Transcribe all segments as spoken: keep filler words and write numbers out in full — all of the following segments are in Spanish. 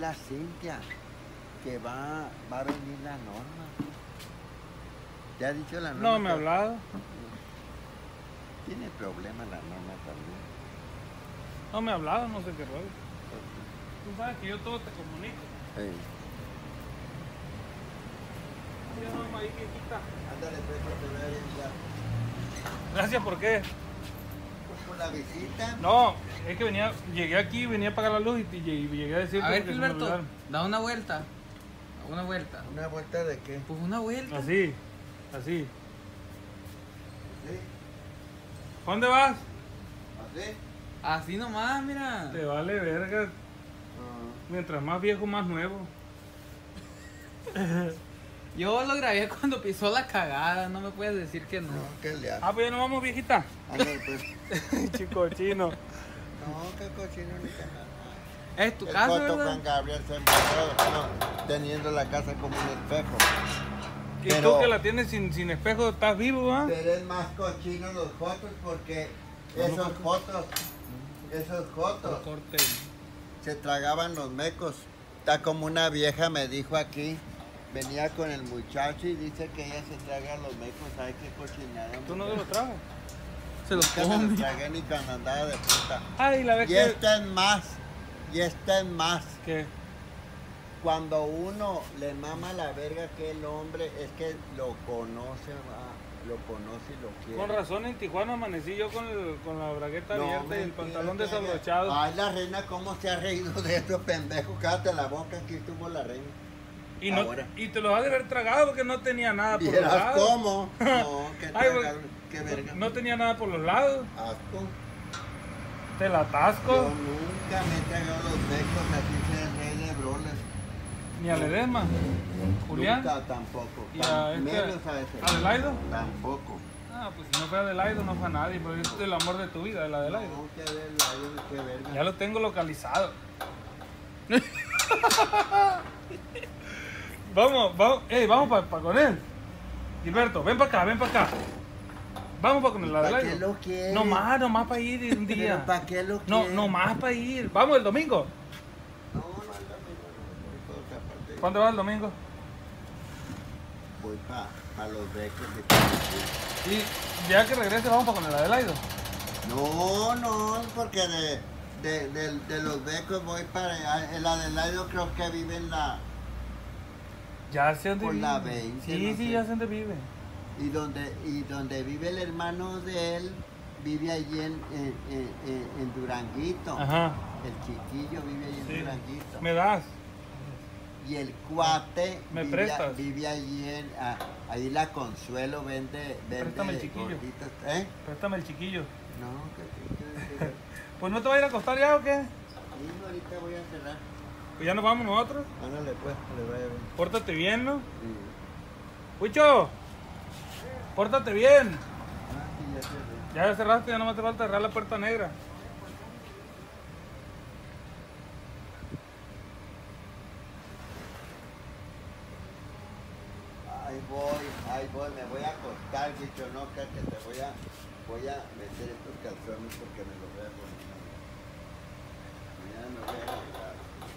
la Cintia, que va, va a venir la Norma. ¿Te ha dicho la Norma? No me ha hablado. Tiene problemas la Norma también. No me ha hablado, no sé qué rollo. Tú sabes que yo todo te comunico. Sí. Ya Norma ahí, viejita. Ándale, pues, que te vea bien ya. Gracias, ¿por qué? Pues por la visita. No, es que venía, llegué aquí, venía a pagar la luz y, y llegué a decirte A ver, porque se me Gilberto, olvidaron. da una vuelta. Da una vuelta. ¿Una vuelta de qué? Pues una vuelta. Así, así. ¿Sí? ¿Dónde vas? ¿Así? Así nomás, mira. Te vale verga. Ah. Mientras más viejo, más nuevo. Yo lo grabé cuando pisó la cagada, no me puedes decir que no. No, ¿qué le hace? Ah, pues ya nos vamos, viejita. Ándale, pues. Chico chino. No, qué cochino ni qué nada. Es tu El casa, Joto ¿verdad? Juan Gabriel se embarró, no, teniendo la casa como un espejo. Y Pero- tú que la tienes sin, sin espejo, estás vivo, ¿ah? Pero es más cochino los jotos porque esos jotos, esos jotos Corte. se tragaban los mecos. Está como una vieja me dijo aquí, venía con el muchacho y dice que ella se traga los mecos. ¿Sabes qué cochinada? ¿Tú no te lo tragas? Se los Nunca me come. los tragué ni cuando andaba de puta. Ay, la vez Y que... esta es más, y esta es más. ¿Qué? Cuando uno le mama la verga que el hombre es que lo conoce, va, lo conoce y lo quiere. Con razón en Tijuana amanecí yo con, el, con la bragueta No, abierta y el mentira, pantalón que- desabrochado. Ay, la reina, ¿cómo se ha reído de estos pendejos? Cállate la boca, aquí estuvo la reina. Y, no, ahora. y te lo has de haber tragado porque no tenía nada por los ¿Vieras lados. cómo? No, qué, Ay, traga- güey, qué verga. No tenía nada por los lados. Asco. Te la Yo atasco. nunca me he tragado los becos así sea el rey de broles. Ni a Ledesma. Julián. Nunca tampoco. ¿Y Tan a este- menos a ese. Adelaido? Tampoco. Ah, pues si no fue Adelaido, no fue a nadie. Pero es el amor de tu vida, el Adelaido. No, qué Adelaido, qué verga. Ya lo tengo localizado. Vamos, vamos, ey, vamos para con él. Gilberto, ven para acá, ven para acá. Vamos para con el ¿Para qué Adelaido. lo quieres? No más, no más para ir un día. ¿Pero para qué lo No, quieres? no más para ir. Vamos el domingo. No, no, el domingo no, por otra parte. ¿Cuándo vas el domingo? Voy para los becos de Y ya que regrese, vamos para con el Adelaido. No, no, porque de, de, de, de los becos voy para allá. El Adelaido creo que vive en la... Ya sé dónde Por vive. la veinte, Sí, no sí, sé. ya sé dónde vive. Y donde, y donde vive el hermano de él, vive allí en, en, en- en- en Duranguito. Ajá. El chiquillo vive allí en Sí. Duranguito. ¿Me das? Y el cuate ¿Me vive, prestas? vive allí en... ah, ahí la Consuelo vende... vende Préstame el chiquillo. gorditas. ¿Eh? Préstame el chiquillo. No, que, que, que, que- Pues no te va a ir a acostar ya o qué? Sí, ahorita voy a cerrar. Pues ya nos vamos nosotros. Ándale pues, que le vaya bien. Pórtate bien, ¿no? Sí. Huicho, pórtate bien. Ah, sí, ya cerré. Ya cerraste, ya no me te falta cerrar la puerta negra. Ahí voy, ahí voy, me voy a acostar, bicho, no, que que te voy a, voy a meter estos calzones porque me los voy a poner. Mañana me voy a arreglar.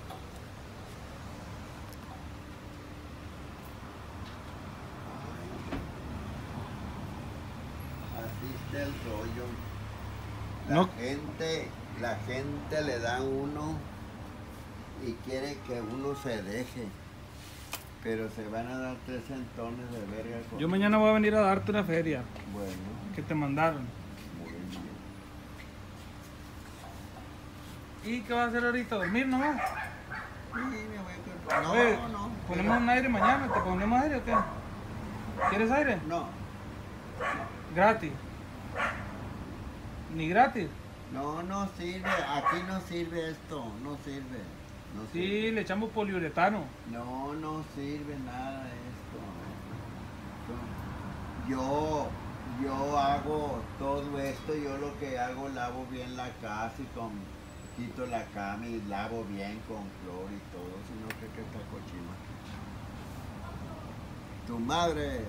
Ay. Así está el rollo. La No. gente, la gente le da a uno y quiere que uno se deje. Pero se van a dar tres centones de verga. con- Yo mañana voy a venir a darte una feria Bueno, que te mandaron. muy bien. ¿Y qué vas a hacer ahorita? ¿Dormir nomás? Sí, me voy a comprar. Oye, No, no. ¿ponemos un aire mañana? ¿Te ponemos aire o qué? ¿Quieres aire? No, Gratis. Ni gratis. no, no sirve. Aquí no sirve esto. No sirve. No Sí, sirve. le echamos poliuretano. No, no sirve nada esto. Yo, yo hago todo esto. Yo lo que hago, lavo bien la casa y con, quito la cama y lavo bien con cloro y todo. Si no, ¿qué que está cochino? Tu madre.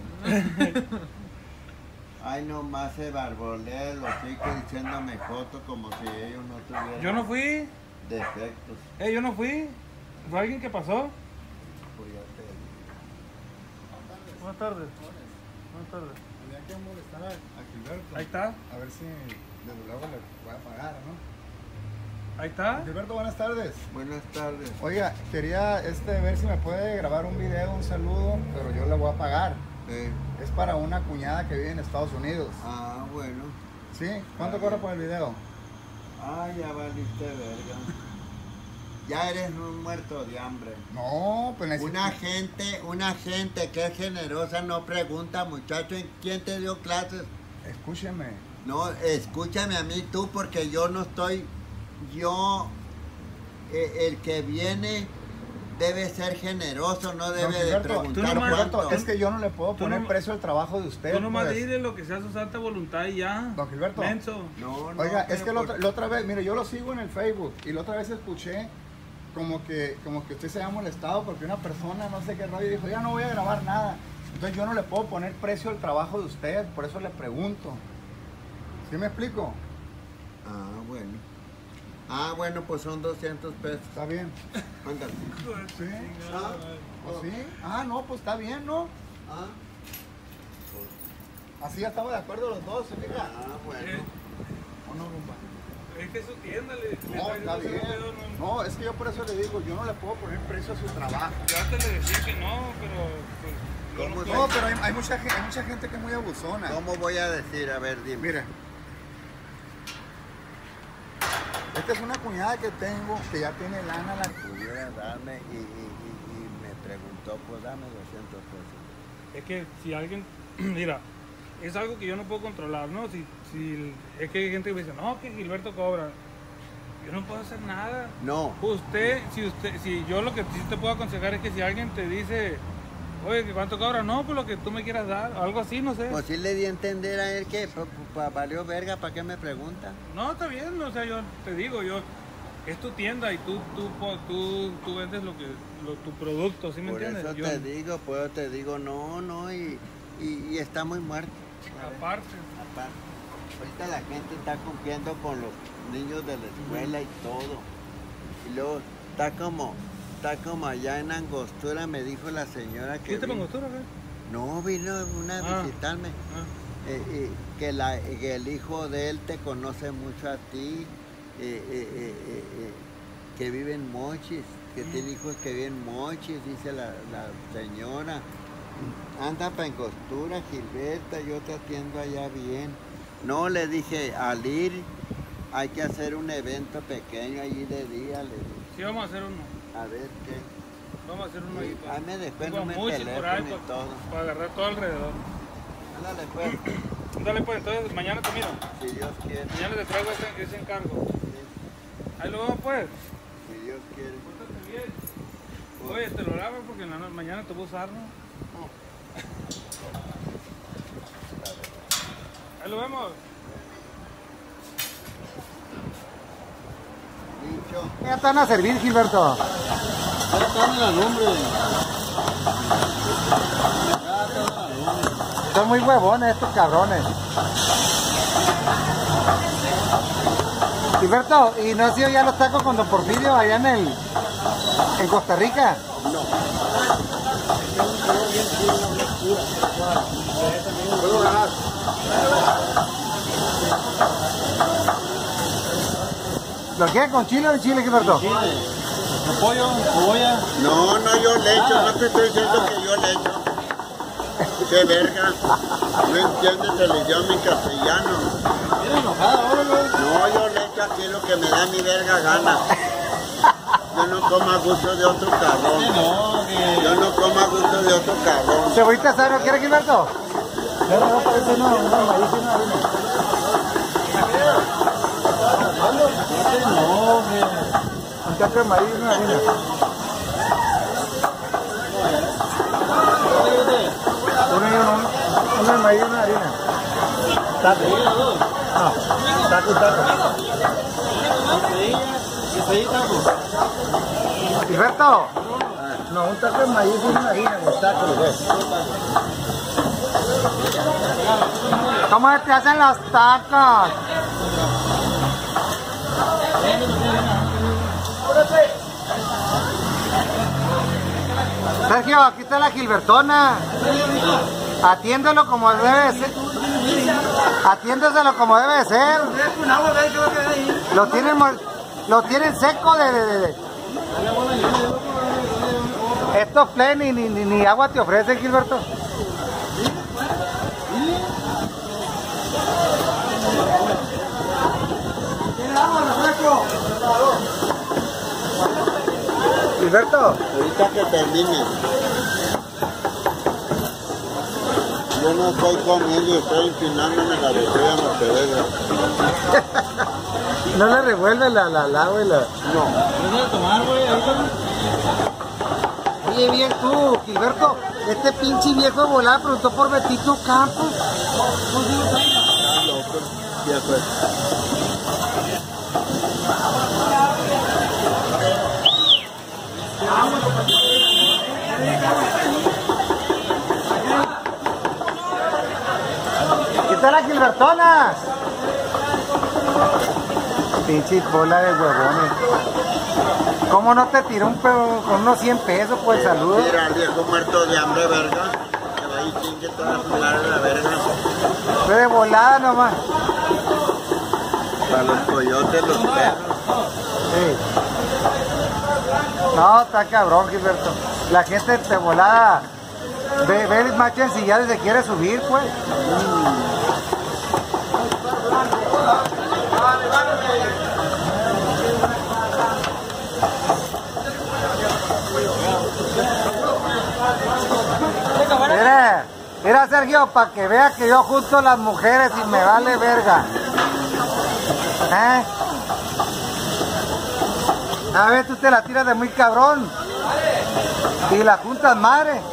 Ay, nomás se barbolea el hocico diciéndome joto como si ellos no tuvieran Yo no fui. defectos. Eh, yo no fui. ¿Fue alguien que pasó? Pues ya te digo. Buenas tardes. Buenas tardes. Tenía que molestar a, a Gilberto. Ahí está. A ver si desde luego le voy a pagar, ¿no? Ahí está. Gilberto, buenas tardes. Buenas tardes. Oiga, quería este, ver si me puede grabar un video, un saludo, pero yo le voy a pagar. Eh, Es para una cuñada que vive en Estados Unidos. ah, bueno. ¿Sí? ¿Cuánto Ah, cobra bien. por el video? Ah, ya valiste verga. Ya eres un muerto de hambre. No, pues necesito... Una gente, una gente que es generosa no pregunta, muchacho, ¿en quién te dio clases? Escúcheme. No, escúchame a mí tú porque yo no estoy, yo, eh, el que viene debe ser generoso, no debe Don de Gilberto, tú preguntar nomás- Gilberto, cuánto. es que yo no le puedo Tú poner no- precio al trabajo de usted. Tú nomás pues. dile lo que sea su santa voluntad y ya. Don Gilberto. Menso. No, no, Oiga, es pero que la por- otra, la otra vez, mire, yo lo sigo en el Facebook y la otra vez escuché como que, como que usted se había molestado porque una persona, no sé qué rollo, dijo, ya no voy a grabar nada. Entonces yo no le puedo poner precio al trabajo de usted, por eso le pregunto. ¿Sí me explico? Ah, bueno. Ah, bueno, pues son doscientos pesos. Está bien. Ándale. ¿Sí? Ah, Pues sí. Ah, no, pues está bien, ¿no? ah, Así ya estamos de acuerdo los dos, ¿se fija? ah, bueno. Eh, ¿O no, compa? Es que su tienda le. le No, trae está dos bien. euros, no. No, es que yo por eso le digo, yo no le puedo poner precio a su trabajo. Yo antes le decía que no, pero. Pues, yo ¿Cómo no se- puedo. No, pero hay, hay mucha, gen- hay mucha gente que es muy abusona. ¿Cómo voy a decir? A ver, dime. Mire, esta es una cuñada que tengo que ya tiene lana. La... Pudiera darme y, y, y, y me preguntó, pues dame doscientos pesos. Es que si alguien. Mira, es algo que yo no puedo controlar, ¿no? Si, si es que hay gente que me dice, no, que Gilberto cobra. Yo no puedo hacer nada. No, Usted, si usted, si yo lo que sí te puedo aconsejar es que si alguien te dice, oye, ¿que ¿cuánto cobra? No, pues lo que tú me quieras dar, algo así, no sé. pues sí le di a entender a él que pa- pa- valió verga, ¿para qué me pregunta? No, está bien, o sea, yo te digo, yo, es tu tienda y tú, tú, po- tú, tú vendes lo que, lo, tu producto, ¿sí me Por entiendes? eso Yo, te digo, pues te digo, no, no, y, y, y está muy muerto. aparte, Aparte, ahorita la gente está cumpliendo con los niños de la escuela y todo. Y luego está como, está como allá en Angostura, me dijo la señora que... ¿qué te vino- pongo tú, qué? No, vino una a Ah. visitarme. Ah, Eh, eh, que, la, que el hijo de él te conoce mucho a ti, eh, eh, eh, eh, eh, que vive en Mochis, que Mm. tiene hijos que viven en Mochis, dice la, la señora. Anda para Angostura, Gilberta, yo te atiendo allá bien. No, le dije, al ir hay que hacer un evento pequeño allí de día, le dije. sí, vamos a hacer uno, A ver qué. vamos a hacer uno ahí para, Ahí me dejó el pongo número mucho de por ahí teléfono y para, todo. para agarrar todo alrededor. Ándale pues, Dale pues, entonces mañana te miro, si Dios quiere. mañana te traigo ese, ese encargo. Sí, Ahí lo vemos pues. si Dios quiere. Pórtate bien. Oye, te lo lavo porque en la no- mañana te voy a usar, ¿no? Ahí lo vemos. Dicho. Ya te van a servir, Gilberto. Son muy huevones estos cabrones. Gilberto, ¿y no has ido ya a los tacos con Don Porfirio allá en el en Costa Rica? ¿Lo quieres con chile o en chile, Gilberto? Pollo, cebolla. No, no, yo le echo, no te estoy diciendo que yo le echo. Qué verga. No entiendes el idioma en castellano. No, yo le echo aquí lo que me da mi verga gana. Yo no como a gusto de otro cabrón. Yo no como a gusto de otro cabrón. ¿Cebollita asada no quieres, Gilberto? No, no, parece no, no, maíz y una harina. Un taco de maíz y una harina. Uno y uno, uno de maíz y una harina. ¿Taco? No, taco y taco. Gilberto, no, un taco de maíz y una harina, un taco, ¿lo ves? ¿Cómo te hacen los tacos? Sergio, aquí está la Gilbertona. Atiéndelo como debe ser. Atiéndeselo como debe ser. Lo tienen, lo tienen seco de... de, de. Estos play ni, ni, ni agua te ofrecen, Gilberto. Gilberto. Ahorita que termine. Yo no estoy comiendo y estoy inclinándome la botella Monteverde. No le revuelve la, la, la agua y la... No. ¿Vas a tomar, güey? Ahorita no. Oye, bien tú, Gilberto. Este pinche viejo de volada preguntó por Betito Campos. Está loco. Ya fue. ¿Qué tal las Gilbertonas? Pinche bola de huevones. ¿Cómo no te tiró un pedo con unos cien pesos por el saludo? Mira al viejo muerto de hambre, verga. Que va y chingue toda su madre la verga. Fue de volada nomás. Para los coyotes, los perros. Sí. No, está cabrón, Gilberto. La gente de volada ve, ve el macho ensillado y se quiere subir, pues. Mira, mira Sergio, para que vea que yo junto a las mujeres y me vale verga. ¿Eh? A ver, tú te la tiras de muy cabrón. Y la juntas madre. ¿Eh?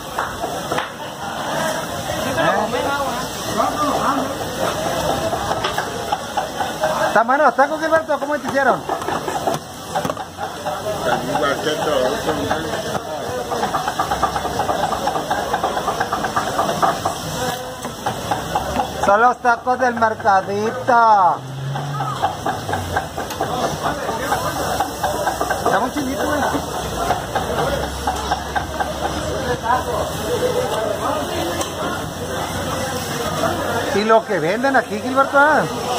¿Están buenos los tacos, Gilberto? ¿Cómo te hicieron? Están igual que todos. Son los tacos del mercadito. Está muy chiquito, güey. Y lo que venden aquí, Gilberto.